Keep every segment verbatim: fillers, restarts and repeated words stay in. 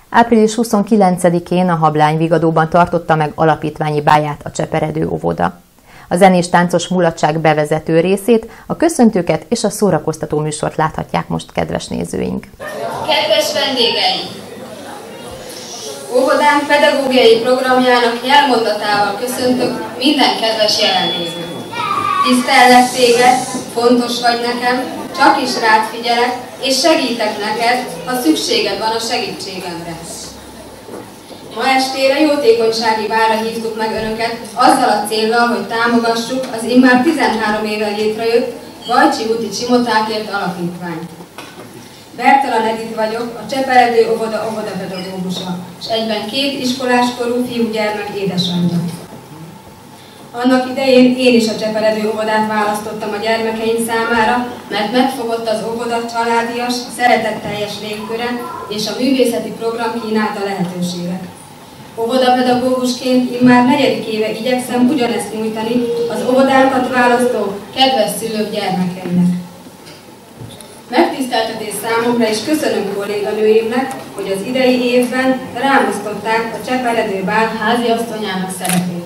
április huszonkilencedikén a Hablány-Vigadóban tartotta meg alapítványi báját a Cseperedő óvoda. A zenés-táncos mulatság bevezető részét, a köszöntőket és a szórakoztató műsort láthatják most, kedves nézőink. Kedves vendégeink! Óvodánk pedagógiai programjának jelmondatával köszöntök minden kedves jelenlévőt. Tisztellek téged, fontos vagy nekem, csak is rád figyelek, és segítek neked, ha szükséged van a segítségemre. Ma estére jótékonysági bálra hívtuk meg Önöket azzal a céllal, hogy támogassuk az immár tizenhárom éve létrejött Vajcsi úti Cimotákért alapítványt. Bertalan Edith vagyok, a Cseperedő óvoda óvodapedagógusa, és egyben két iskoláskorú fiúgyermek édesanyja. Annak idején én is a Cseperedő óvodát választottam a gyermekeim számára, mert megfogott az óvoda családias, szeretetteljes légköre és a művészeti program kínálta lehetőségek. Óvodapedagógusként immár negyedik éve igyekszem ugyanezt nyújtani az óvodánkat választó kedves szülők gyermekeinek. Megtiszteltetés számomra, és köszönöm kolléganőimnek, hogy az idei évben rámosztották a Cseperedő bál háziasszonyának szerepét.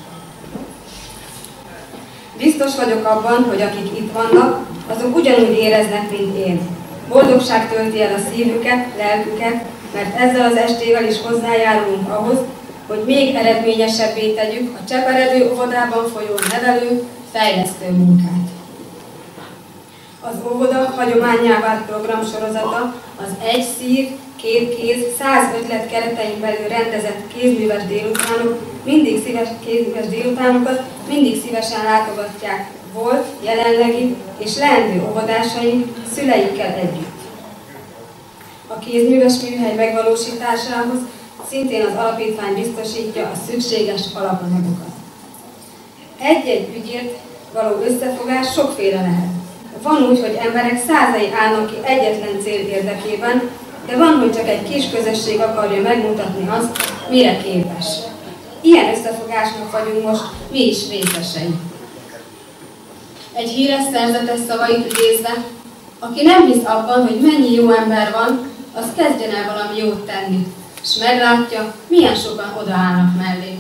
Biztos vagyok abban, hogy akik itt vannak, azok ugyanúgy éreznek, mint én. Boldogság tölti el a szívüket, lelküket, mert ezzel az estével is hozzájárulunk ahhoz, hogy még eredményesebbé tegyük a Cseperedő óvodában folyó nevelő, fejlesztő munkát. Az óvoda hagyománnyá vált programsorozata az egy szív, két kéz, száz ötlet keretein belül rendezett kézműves délutánok, mindig szíves kézműves délutánokat mindig szívesen látogatják volt, jelenlegi és leendő óvodásaink szüleikkel együtt. A kézműves műhely megvalósításához szintén az alapítvány biztosítja a szükséges alapanyagokat. Egy-egy ügyért való összefogás sokféle lehet. Van úgy, hogy emberek százai állnak ki egyetlen cél érdekében, de van, hogy csak egy kis közösség akarja megmutatni azt, mire képes. Ilyen összefogásnak vagyunk most mi is részesei. Egy híres szerzetes szavait idézve, aki nem hisz abban, hogy mennyi jó ember van, az kezdjen el valami jót tenni, és meglátja, milyen sokan odaállnak mellé.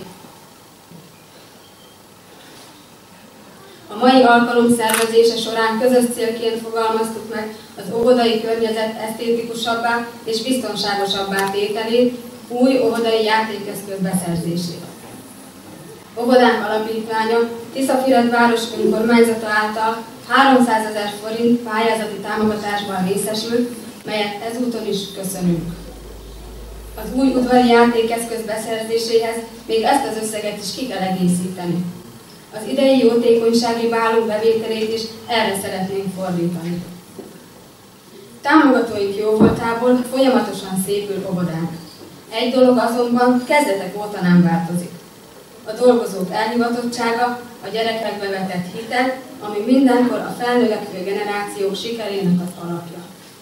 A mai alkalom szervezése során közös célként fogalmaztuk meg az óvodai környezet esztétikusabbá és biztonságosabbá tételét, új óvodai játékeszköz beszerzését. Óvodánk alapítványa Tiszafüred város önkormányzata által háromszázezer forint pályázati támogatásban részesült, melyet ezúton is köszönünk. Az új udvari játékeszköz beszerzéséhez még ezt az összeget is ki kell egészíteni. Az idei jótékonysági bálunk bevételét is erre szeretnénk fordítani. Támogatóink jóvoltából folyamatosan szépül óvodánk. Egy dolog azonban kezdetek óta nem változik. A dolgozók elhivatottsága, a gyerekekbe vetett hitet, ami mindenkor a felnövekvő generációk sikerének az alapja.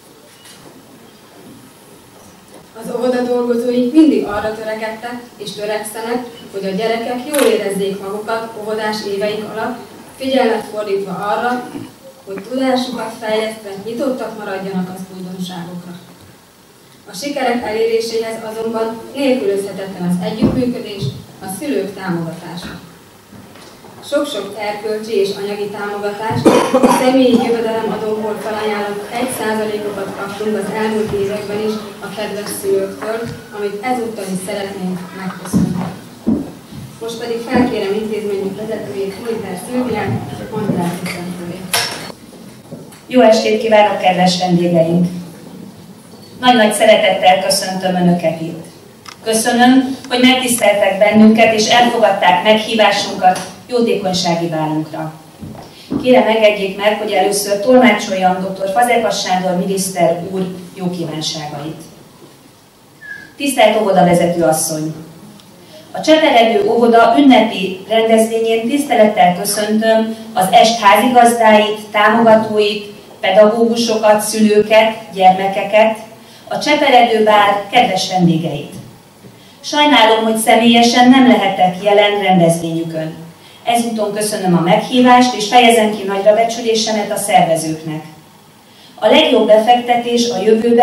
Az óvoda dolgozói mindig arra törekedtek és törekszenek, hogy a gyerekek jól érezzék magukat óvodás éveik alatt, figyelmet fordítva arra, hogy tudásukat fejlesztve nyitottak maradjanak az újdonságokra. A sikerek eléréséhez azonban nélkülözhetetlen az együttműködés, a szülők támogatása. Sok-sok erkölcsi és anyagi támogatást, a személyi jövedelemadóból felajánlott egy százalékokat kaptunk az elmúlt években is a kedves szülőktől, amit ezúttal is szeretnénk megköszönni. Most pedig felkérem intézményünk vezetőjét, Huniter Szilviát, mondja el köszöntőjét. Jó estét kívánok, kedves vendégeink! Nagy-nagy szeretettel köszöntöm Önöket itt. Köszönöm, hogy megtiszteltek bennünket és elfogadták meghívásunkat jótékonysági bálunkra. Kérem, engedjék meg, hogy először tolmácsoljam dr. Fazekas Sándor miniszter úr jó kívánságait. Tisztelt óvodavezető asszony! A Cseperedő óvoda ünnepi rendezvényén tisztelettel köszöntöm az est házigazdáit, támogatóit, pedagógusokat, szülőket, gyermekeket, a Cseperedő bál kedves vendégeit. Sajnálom, hogy személyesen nem lehetek jelen rendezvényükön. Ezúton köszönöm a meghívást, és fejezem ki nagyra becsülésemet a szervezőknek. A legjobb befektetés a jövőbe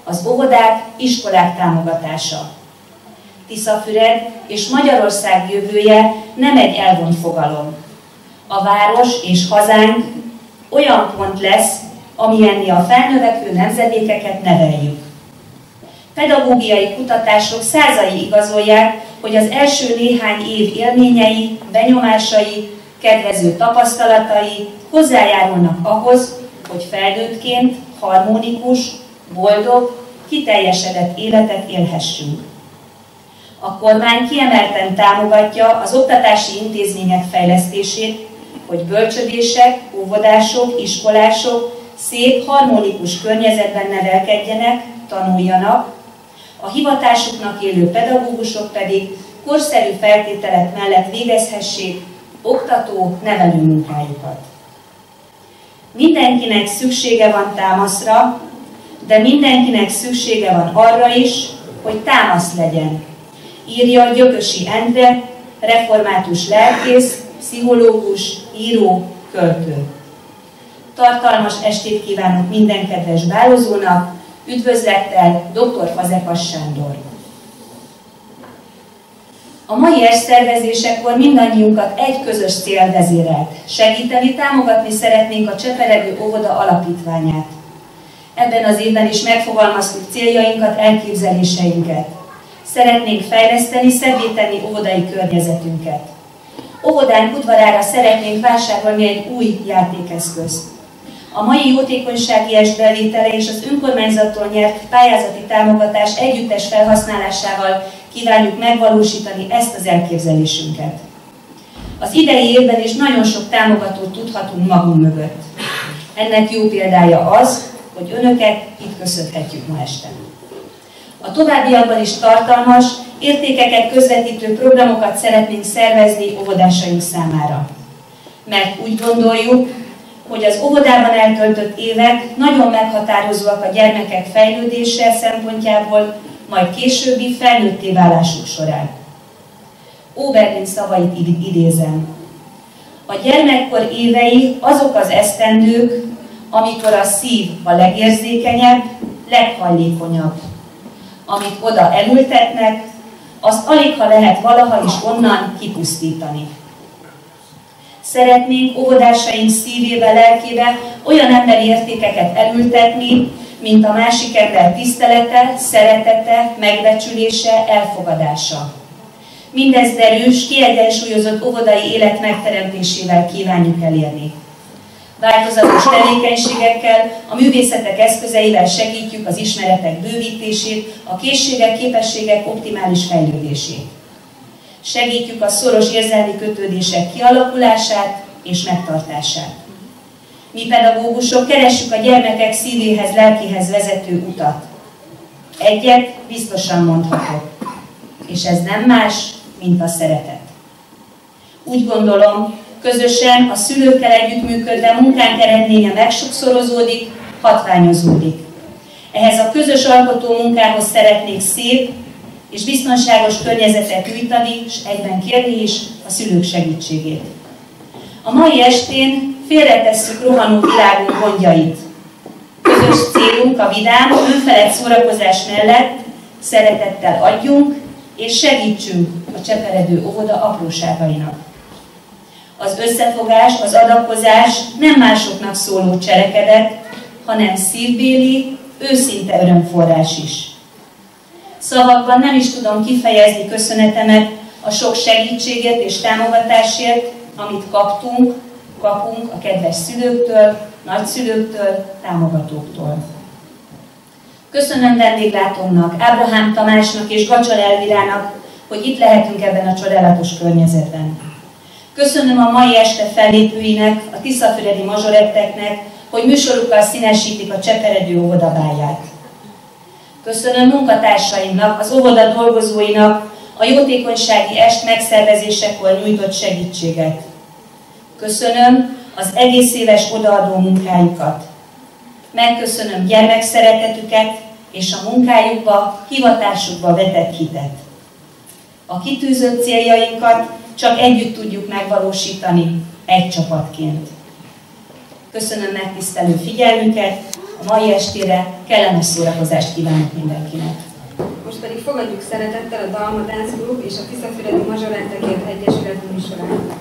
az óvodák, iskolák támogatása. Tiszafüred és Magyarország jövője nem egy elvont fogalom. A város és hazánk olyan pont lesz, amilyenné a felnövekvő nemzedékeket neveljük. Pedagógiai kutatások százai igazolják, hogy az első néhány év élményei, benyomásai, kedvező tapasztalatai hozzájárulnak ahhoz, hogy felnőttként harmonikus, boldog, kiteljesedett életet élhessünk. A kormány kiemelten támogatja az oktatási intézmények fejlesztését, hogy bölcsödések, óvodások, iskolások szép, harmonikus környezetben nevelkedjenek, tanuljanak, a hivatásuknak élő pedagógusok pedig korszerű feltételek mellett végezhessék oktató, nevelő munkájukat. Mindenkinek szüksége van támaszra, de mindenkinek szüksége van arra is, hogy támasz legyen, írja Gyökösi Endre, református lelkész, pszichológus, író, költő. Tartalmas estét kívánok minden kedves bálozónak, üdvözlettel doktor Fazekas Sándor. A mai est szervezésekor mindannyiunkat egy közös cél vezérelt. Segíteni, támogatni szeretnénk a Cseperedő Óvoda alapítványát. Ebben az évben is megfogalmaztuk céljainkat, elképzeléseinket. Szeretnénk fejleszteni, szebbé tenni óvodai környezetünket. Óvodánk udvarára szeretnénk vásárolni egy új játékeszközt. A mai jótékonysági est bevétele és az önkormányzattól nyert pályázati támogatás együttes felhasználásával kívánjuk megvalósítani ezt az elképzelésünket. Az idei évben is nagyon sok támogatót tudhatunk magunk mögött. Ennek jó példája az, hogy önöket itt köszönhetjük ma este. A továbbiakban is tartalmas, értékeket közvetítő programokat szeretnénk szervezni óvodásaink számára. Mert úgy gondoljuk, hogy az óvodában eltöltött évek nagyon meghatározóak a gyermekek fejlődése szempontjából, majd későbbi felnőtté válásuk során. Oberlin szavait idézem. A gyermekkor évei azok az esztendők, amikor a szív a legérzékenyebb, leghajlékonyabb. Amit oda elültetnek, azt aligha lehet valaha is onnan kipusztítani. Szeretnénk óvodásaink szívébe, lelkébe olyan emberi értékeket elültetni, mint a másik ember tisztelete, szeretete, megbecsülése, elfogadása. Mindez derűs, kiegyensúlyozott óvodai élet megteremtésével kívánjuk elérni. Változatos tevékenységekkel, a művészetek eszközeivel segítjük az ismeretek bővítését, a készségek, képességek optimális fejlődését. Segítjük a szoros érzelmi kötődések kialakulását és megtartását. Mi pedagógusok keressük a gyermekek szívéhez, lelkéhez vezető utat. Egyet biztosan mondhatok, és ez nem más, mint a szeretet. Úgy gondolom, közösen a szülőkkel együttműködve munkánk eredménye megsokszorozódik, hatványozódik. Ehhez a közös alkotó munkához szeretnék szép és biztonságos környezetet nyújtani, és egyben kérni is a szülők segítségét. A mai estén félretesszük rohanó világunk gondjait. Közös célunk a vidám, önfelett szórakozás mellett szeretettel adjunk és segítsünk a Cseperedő Óvoda apróságainak. Az összefogás, az adakozás nem másoknak szóló cselekedet, hanem szívbéli, őszinte örömforrás is. Szavakban nem is tudom kifejezni köszönetemet a sok segítségért és támogatásért, amit kaptunk, kapunk a kedves szülőktől, nagyszülőktől, támogatóktól. Köszönöm vendéglátónak, Ábrahám Tamásnak és Gacsal Elvirának, hogy itt lehetünk ebben a csodálatos környezetben. Köszönöm a mai este fellépőinek, a tiszafüredi mazsoretteknek, hogy műsorukkal színesítik a Cseperedő óvodabáját. Köszönöm munkatársaimnak, az óvoda dolgozóinak a jótékonysági est megszervezésekor nyújtott segítséget. Köszönöm az egész éves odaadó munkájukat. Megköszönöm gyermekszeretetüket és a munkájukba, hivatásukba vetett hitet. A kitűzött céljainkat csak együtt tudjuk megvalósítani, egy csapatként. Köszönöm megtisztelő figyelmüket, a mai estére kellemes szórakozást kívánok mindenkinek. Most pedig fogadjuk szeretettel a Dalma Dance Group és a Tiszafüredi Mazsorettekért Egyesület műsorát.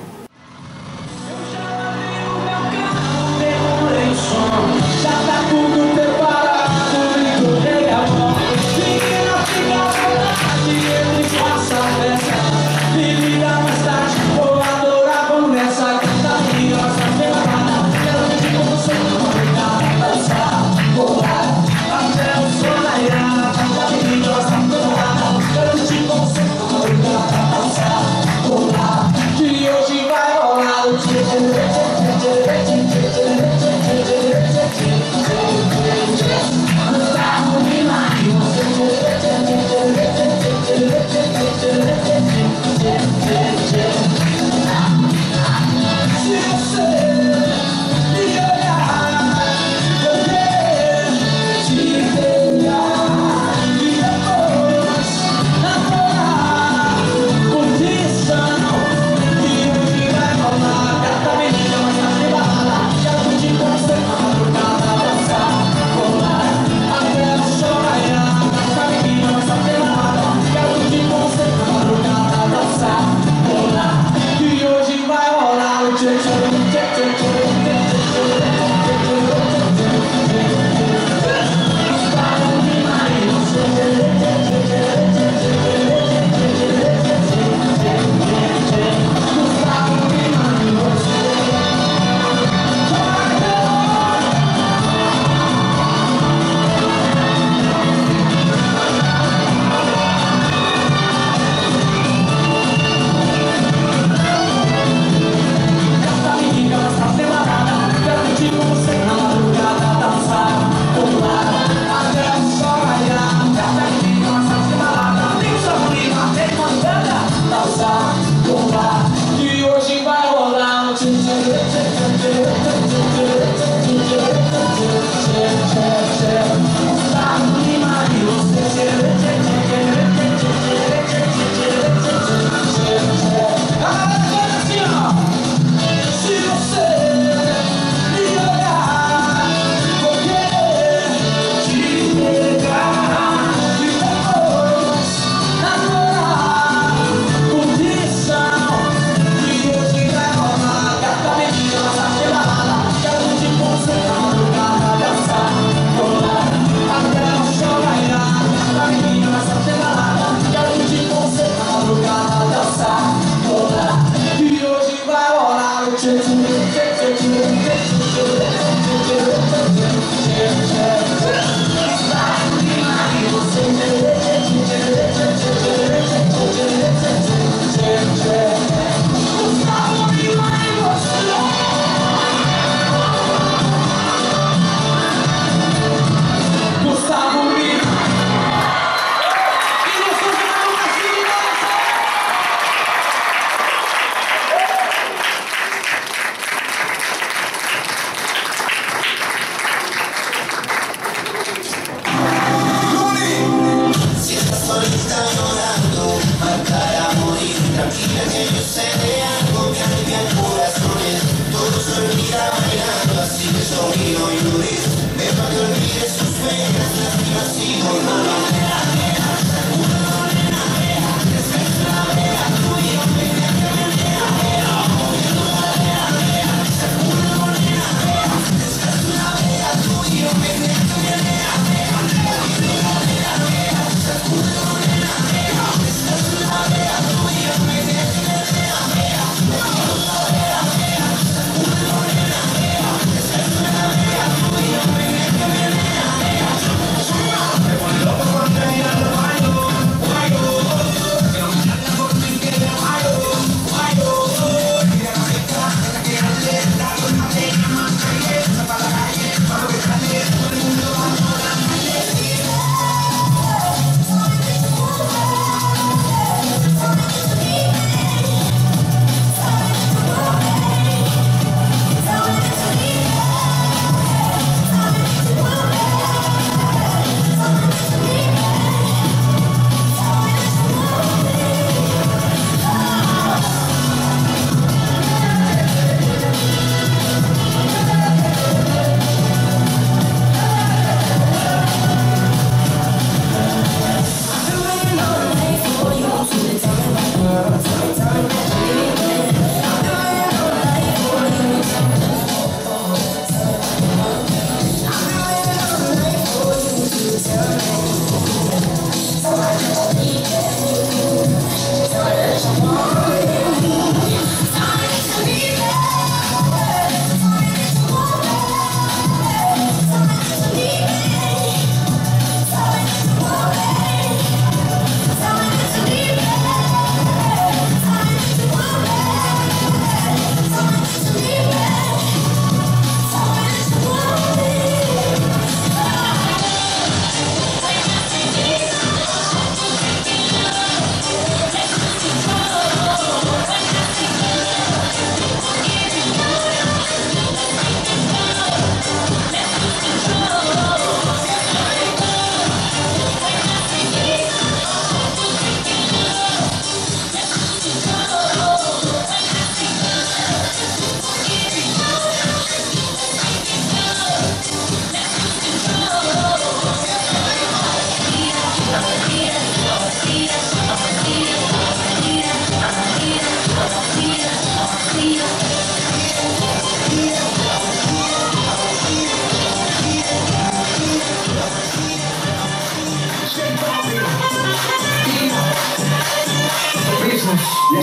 Já tá tudo preparado, encontrei a mão. Menina, fica à vontade, entre com essa festa. Me liga mais tarde, vou adorar, vamos nessa. Canta comigo, essa semana. Quero ver como você não vai dançar, rolar, até o sol raiar. Canta comigo, essa semana. Quero ver como você não vai dançar, rolar. Que hoje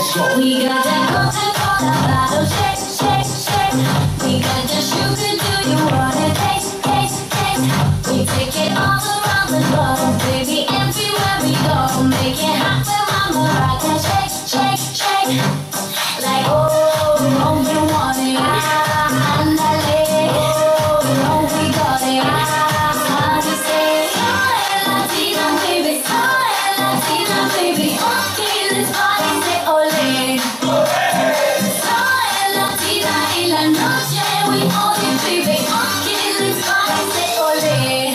So we got that Coca-Cola bottle, shake, shake, shake. We got the sugar, do you wanna taste, taste, taste? We take it all around the globe, baby, everywhere we go. Make it hot when mama rock and shake, shake, shake. Like oh, oh, you want it, ah, andale, oh, oh, we got it, ah, we say, oh, Latina, baby, oh, Latina, baby, okay, let's party, say ole. Oh, Latina, en la noche, we all it, baby, okay, let's party, say ole.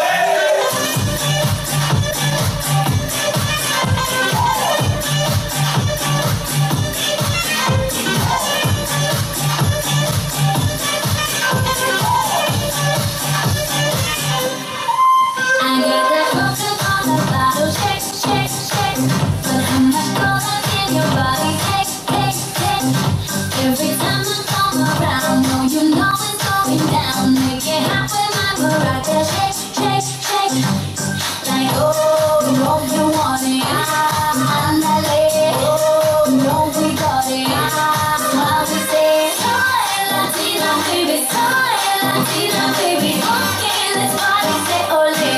I got that Coca-Cola bottle, shake, shake, shake. But how much cola in your body, take, take, take. Every time I come around, no, you know it's going down. Make it hot with my maraca, shake, shake, shake. Like oh, oh, you want it, ah, andale, oh, no, we got it, ah, how we say, oh, Latina, baby, oh, Latina, baby, okay, let's party, say ole.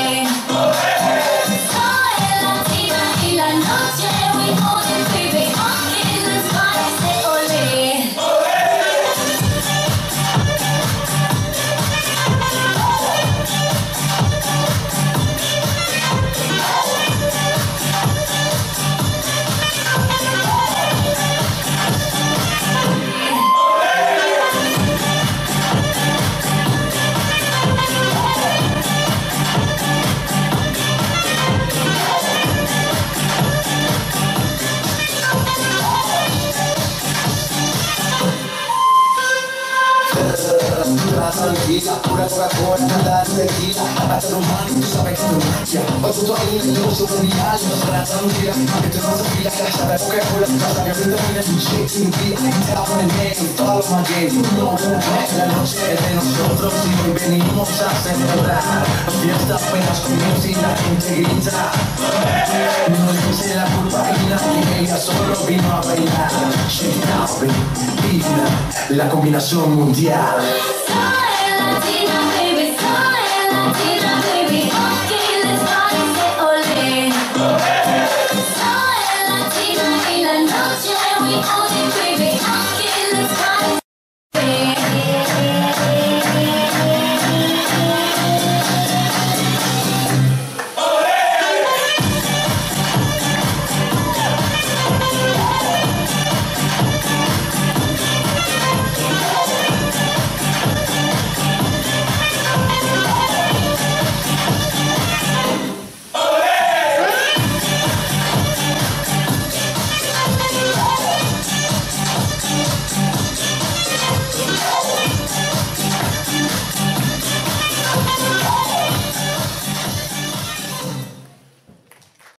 Pura Coca-Cola, nada de tequila. Hasta romántico, tú sabes que no magia. Hoy junto a él, el negocio mundial. Nos abrazamos, tira, que te vas a pila. Sabe Coca-Cola, casa que frente a mí es un shake sin fila. Tap on the name, follow my game. You know who back, la noche es de nosotros. Y hoy venimos a celebrar. La fiesta apenas comienza y la gente grita. No le puse la culpa a ella, que ella solo vino a bailar. Shake it out, baby, la combinación mundial.